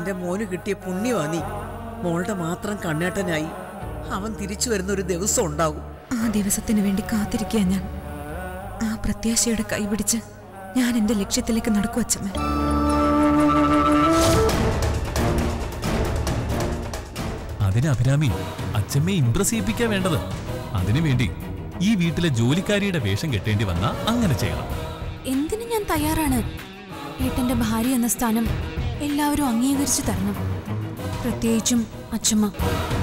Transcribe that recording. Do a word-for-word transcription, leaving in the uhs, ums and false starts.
എന്റെ മോന് കിട്ടിയ പുണ്യമാ നീ. മോളുടെ മാത്രം കണ്ണേട്ടനായി അവൻ തിരിച്ചു വരുന്ന ഒരു ദിവസം ഉണ്ടാകും. ആ ദിവസത്തിന് വേണ്ടി കാത്തിരിക്കുക ഞാൻ. ആ പ്രത്യാശയുടെ കൈപിടിച്ച് ഞാൻ എന്റെ ലക്ഷ്യത്തിലേക്ക് നടക്കും അച്ഛമ്മ. അതിന് അഭിരാമി അച്ഛമ്മയെ ഇംപ്രസ് ചെയ്യിപ്പിക്കാൻ വേണ്ടത്. അതിനുവേണ്ടി ഈ വീട്ടിലെ ജോലിക്കാരിയുടെ വേഷം കെട്ടേണ്ടി വന്നാ അങ്ങനെ ചെയ്യണം. എന്തിനു ഞാൻ തയ്യാറാണ്. ഏട്ടന്റെ ഭാര്യ എന്ന സ്ഥാനം എല്ലാവരും അംഗീകരിച്ചു തരണം, പ്രത്യേകിച്ചും അച്ഛമ്മ.